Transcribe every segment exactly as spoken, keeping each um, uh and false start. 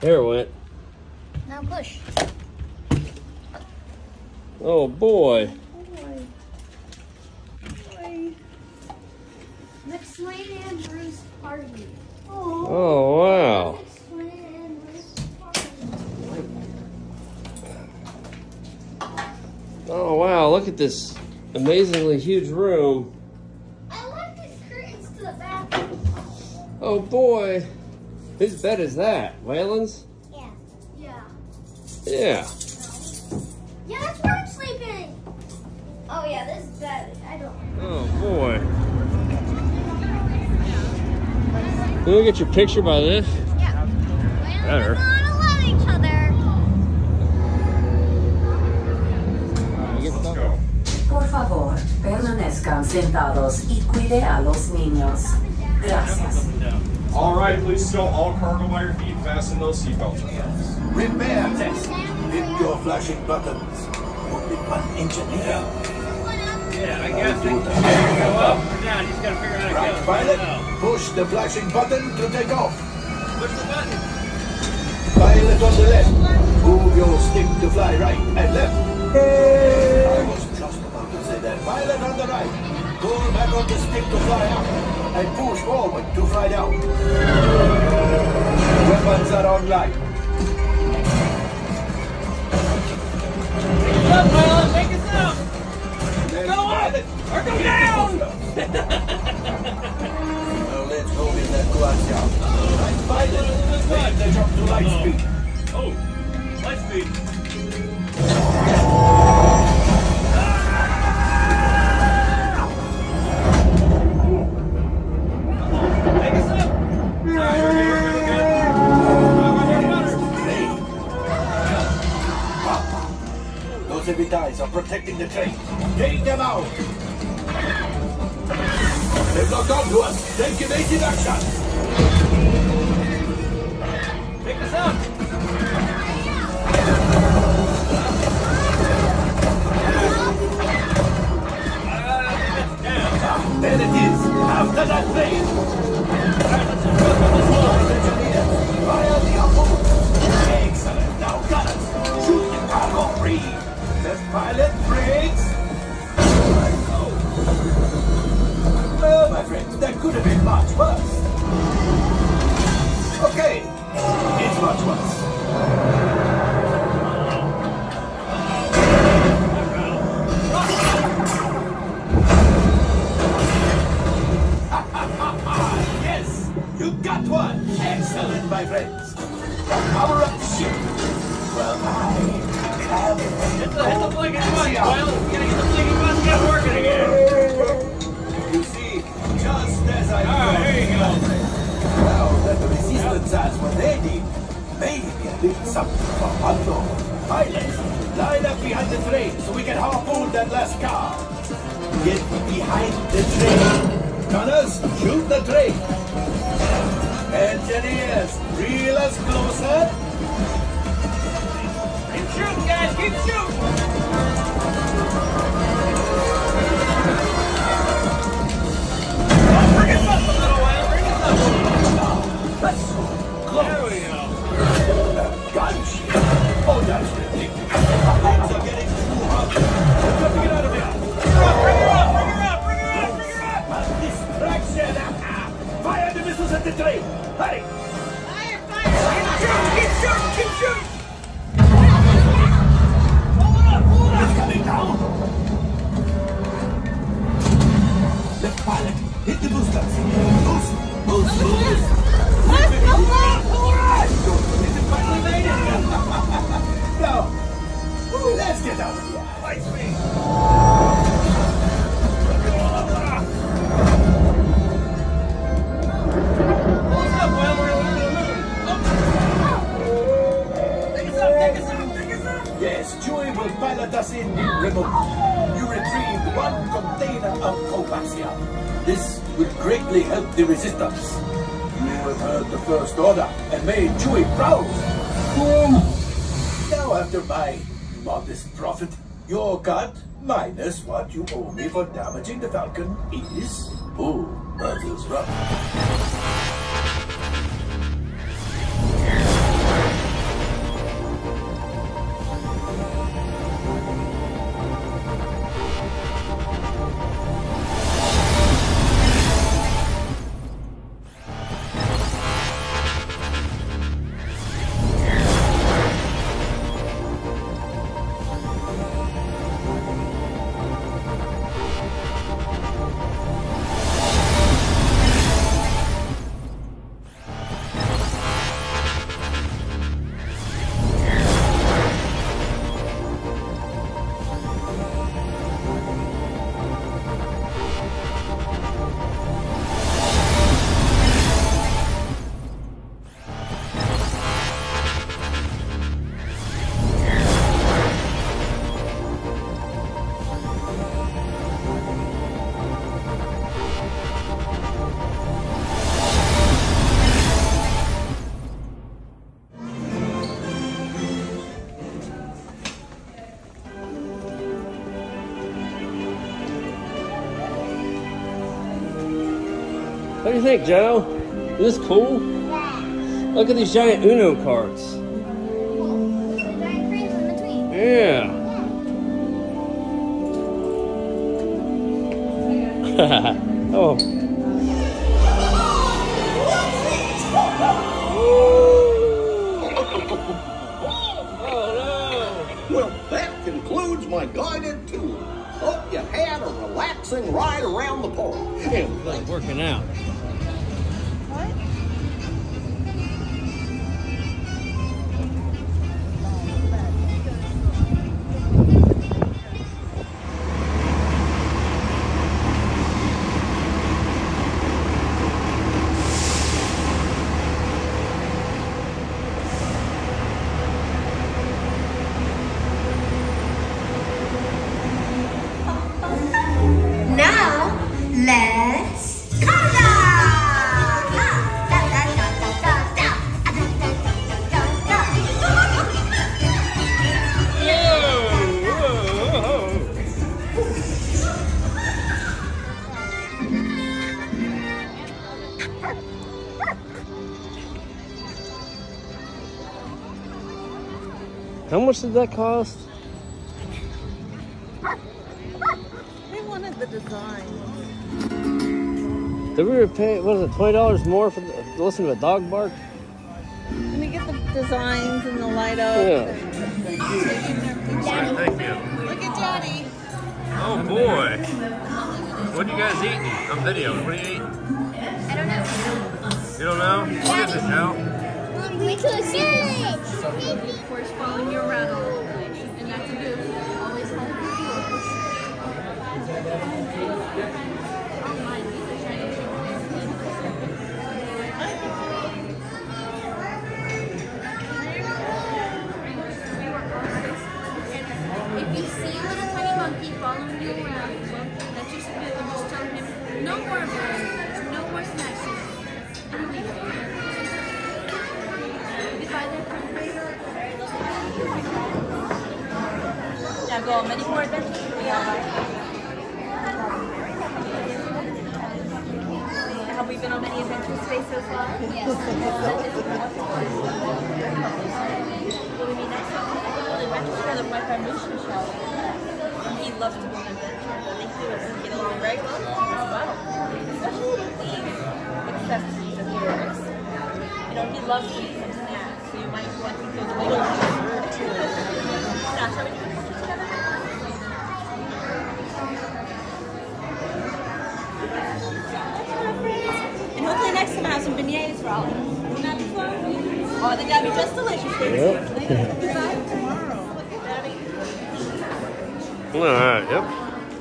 There it went. Now push. Oh boy. Boy. Boy. Next Lane Andrews party. Oh, Oh wow. next Lane Andrews party. Oh wow, look at this amazingly huge room. I like these curtains to the bathroom. Oh boy. Whose bed is that? Waylon's? Yeah. Yeah. Yeah. Yeah, that's where I'm sleeping. Oh yeah, this bed. I don't. Oh boy. Can we get your picture by this? Yeah. Better. We want to love each other. Por favor, permanezcan sentados y cuide a los niños. Gracias. All right, please stow all cargo by your feet and fasten those seatbelts. Repair test. Hit your flashing buttons. Only one engineer. Yeah, I guess it can go up or down. You just gotta figure out how Right, to go. pilot. No. Push the flashing button to take off. Push the button. Pilot on the left. Move your stick to fly right and left. I was just about to say that. Pilot on the right. Pull back on the stick to fly up. And push forward to fly down. Weapons are online. Make us up, pilot. Make us up. Then Go up. pilot, Or go down. Now let's go in that quad down. Right, pilot. Make the jump to light speed. Oh, light speed. Make us up. All right, we're good, we're good, we're good. Those heavy ties are protecting the train. Take them out. They've locked onto us. Take evasive action. Pick us up. There it is. After that train. Fire the upper. Excellent. Now gunners, shoot the cargo free. Left pilot brakes. Well, my friends, that could have been much worse. Okay, it's much worse. Yes, you got one. Excellent, my friends. Power up the ship. Well, I have it. Hit the, hit the blinking button, Pilot. We gotta get the blinking button get working again. You see, just as I All right, there you go. Now that the resistance has what they need, maybe a little something for unknown. Pilots, line up behind the train so we can harpoon that last car. Get behind the train. Gunners, shoot the train. Engineers, reel us closer. Keep shooting, guys. Keep shooting. Oh, bring us up a little while. Bring us up. That's so close. There we go. Gunship. Oh, that's ridiculous. Things are getting too hot. We've got to get out of here. Bring her up. Bring her up. Bring her up. Bring her up. A distraction. Fire the missiles at the train. Hurry. Fire, fire. Keep shooting. Keep shooting. Keep shooting. It's coming down! Left pilot, hit the boosters! Boost! Boost! Boost! Let's go, pull her up! Isn't quite related! Now, let's get out of here! Light speed. Pull us up, Will. We're going to the moon. Take us up, take us up, take us up. Yes, Chewie will pilot us in remotely. You retrieved one container of coaxium. This will greatly help the resistance. You have heard the First Order and made Chewie proud. Now, after my modest profit, your cut, minus what you owe me for damaging the Falcon, is... Oh, that is rough. do you think, Joe? Is this cool? Yeah. Look at these giant Uno cards. Cool. There's a giant frames in between. Yeah. Oh. Well, that concludes my guided tour. Hope you had a relaxing ride around the park. And Like working out. Now, let's countdown! Ah, da, da, da, da, da, da. Ah, da, da, da, How much did that cost? They wanted the design. Did we pay, what is it, twenty dollars more for the, to listen to a dog bark? Let me get the designs and the light up. Yeah. Thank you. Look at Daddy. Oh boy. What are you guys eating on video? What are you eating? I don't know. You don't know? What is it now? We could see it. Of course, following you around all the time, and that's a good. Always follow you. Oh my, these are shiny If you see a little tiny monkey following you around, well, that's just a bit. Just tell him no more balloons, no more snacks. And leave it. Goodbye, there, friend. Now go on many more adventures for me, alright? Have we been on many adventures today so far? Yes. Will we be next time? I think really retro together with my friend Lucian shall we? He loves to go on adventures. I think he would get along very well with you as well. Especially with these accessories of yours. You know, he loves to eat some snacks, so you might want to go to the dessert too. Now, shall we do adventures together? And hopefully next time I have some beignets for all of you. Wouldn't that be fun? Oh, I think that'd be just delicious. Yep. Goodbye tomorrow. Daddy. All right, yep.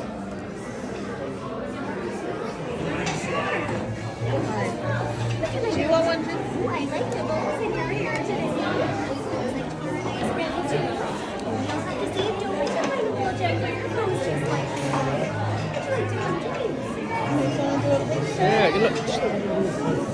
Do you want one too? I like the bubbles in your hair today. It's really too. I like to see you do it. I'm going to hold you for your pose just like that. Would you like to come join me? Yeah, good luck.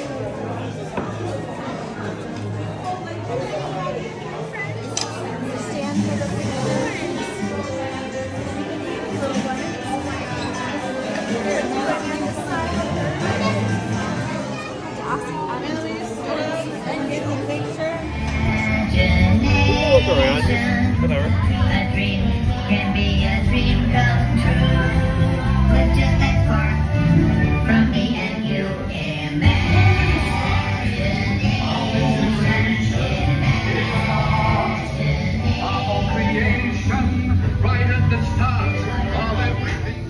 Stand for the Look around, just whatever. A dream can be a dream come true. But just that far from me and you. Our creation, right at the start of everything.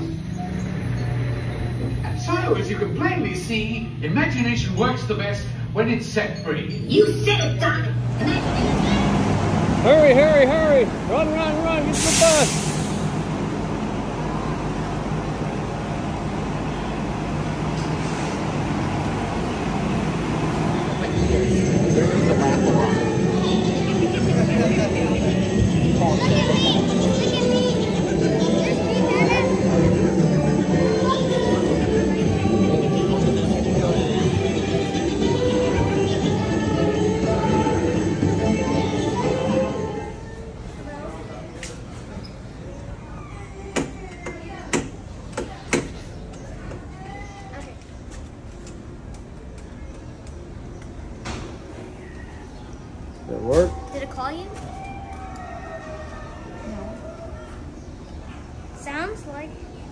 And so, as you can plainly see, imagination works the best when it's set free. You said it, Doc. Hurry, hurry, hurry. Run, run, run. Get to the bus. work? Did it call you? No. Sounds like.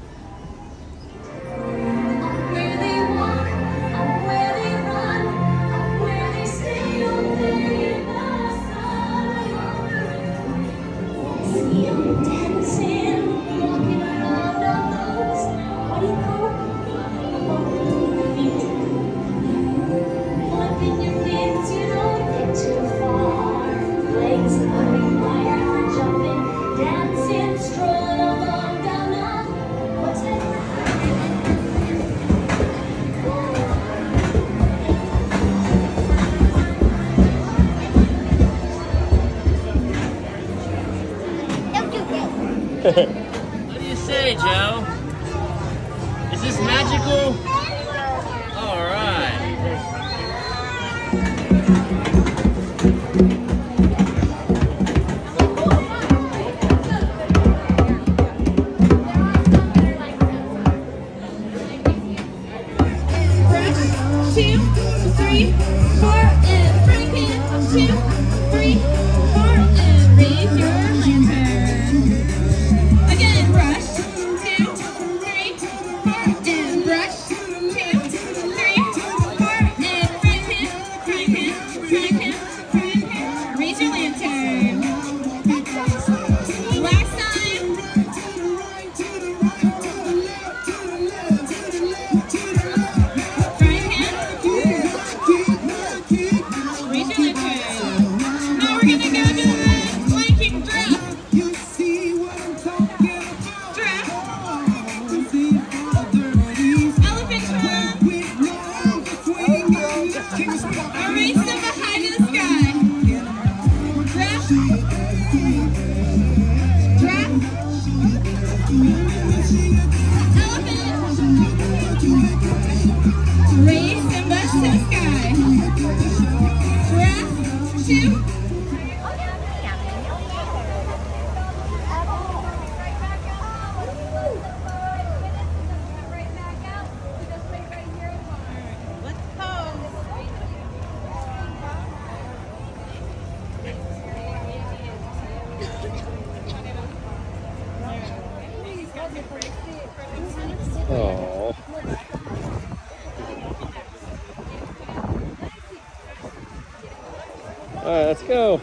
Where they walk, where they run, where they stay all day in the sun. See them dancing, walking around on those, what do you call them? Flipping your fins, you don't get too far. Legs moving, wire jumping, dancing, strolling along down the. What's that? What do you say, Joe? Is this magical? All right. Two, three, four, and bring it. Two, three, four, and raise your lantern. Again, brush. Two, three, four, and brush. Two, three, four, and bring it, bring it, bring it, bring it. Raise your lantern. Last time. Raise the bush to the sky. Breath, two. Oh. All right, let's go.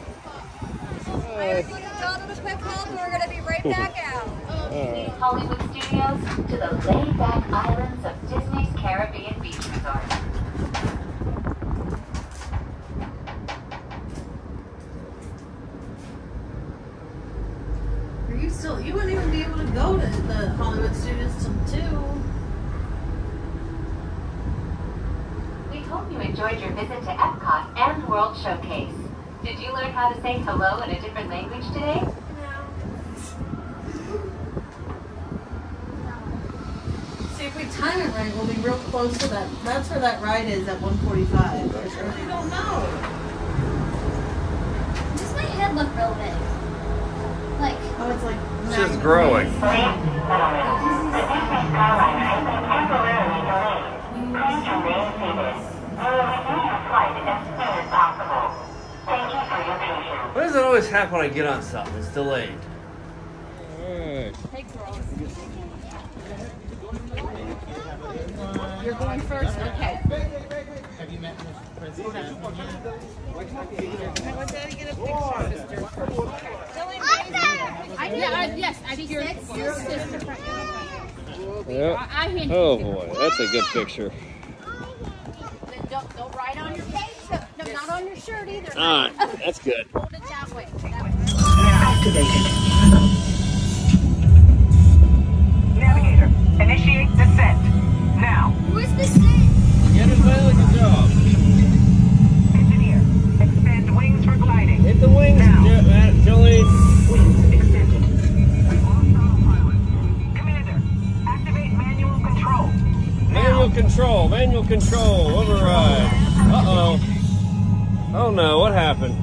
We're gonna be right back out. Disney Hollywood Studios to the laid-back islands of Disney's Caribbean Beach Resort. Are you still? You wouldn't even be able to go to the Hollywood Studios till two. We hope you enjoyed your visit to Epcot and World Showcase. Did you learn how to say hello in a different language today? See, if we time it right, we'll be real close to that. That's where that ride is at one forty-five. I really don't know. Does my head look real big? Like. Oh, it's like. It's just growing. The Disney Skyliner has been temporarily delayed. Please remain seated. We will resume your flight as soon as possible. Thank you for your patience. Why does it always happen when I get on something? It's delayed. Alright. You're going first? Okay. Have you met Miss President? I want Daddy to get a picture, sister. I yeah, I, yes, I think your sister. Yep. I, I hand Oh boy, that's a good picture. Don't, don't write on your face. No, not on your shirt either. Alright, that's good. Hold it that way. That way. Activated. Navigator, initiate descent. Now. Where's the descent? Get it well, good job. Engineer, expand wings for gliding. Hit the wings, now. Jolene. Wings extended. Commander, activate manual control. Manual control, manual control, override. Uh-oh. Oh no, what happened?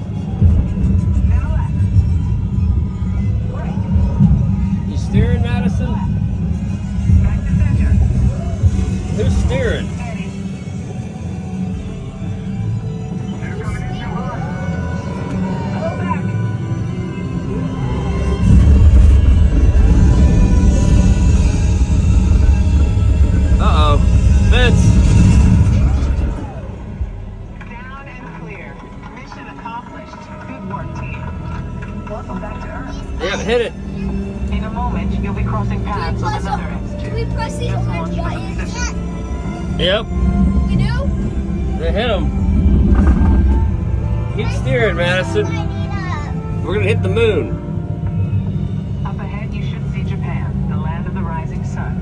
You steering, Madison? Back to center. Who's steering? They're coming in too hot. hit it. In a moment, you'll be crossing paths with another X two. Can we press these Just orange launch for the buttons? position. Yep. We do? They hit him. Keep steering, Madison. We're gonna hit the moon. Up ahead, you should see Japan, the land of the rising sun.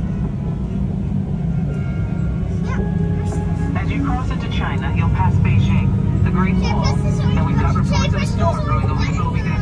As you cross into China, you'll pass Beijing, the Great Wall, and we've got reports of a storm brewing over the Gobi Desert.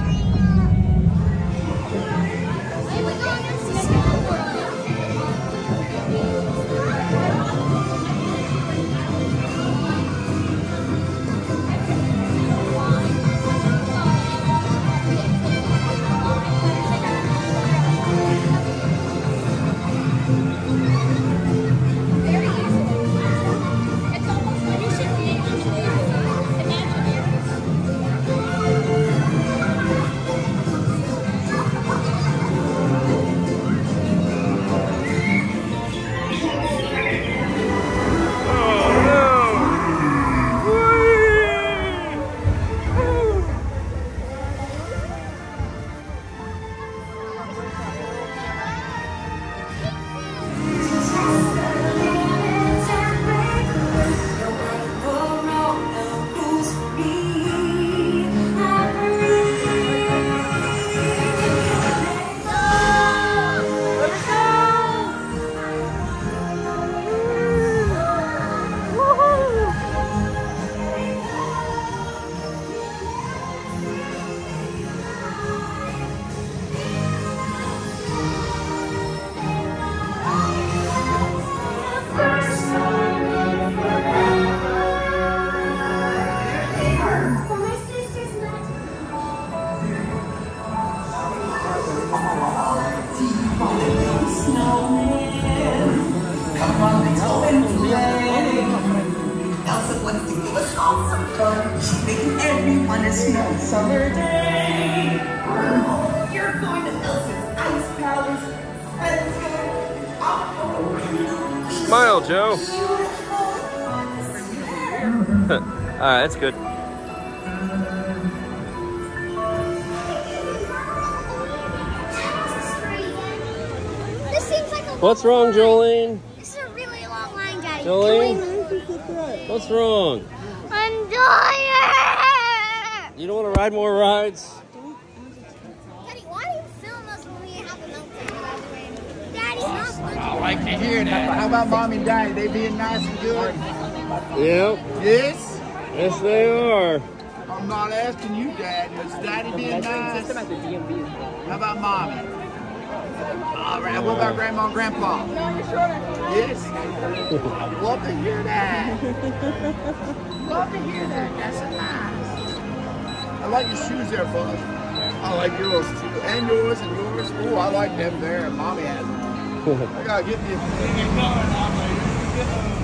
Elsa wants to give us all some fun. She's making everyone a snow summer day. You're going to Elsa's Ice Palace. Let's go. Smile, Joe. All right, that's good. This seems like a What's wrong, Jolene? This is a really long line, Daddy. Jolene? What's wrong? I'm tired. You don't want to ride more rides? Daddy, why do you film us when we have a meltdown? Daddy, not I like to hear that. How about mom and daddy? They being nice and good? Yep. Yes? Yes, they are. I'm not asking you, Dad. Is Daddy being nice? How about Mommy? All right. What about Grandma and Grandpa? Yes? I'd love to hear that. Love to hear that. That's so nice. I like your shoes there, Buzz. I like yours too. And yours and yours. Ooh, I like them there. Mommy has them. I gotta get me a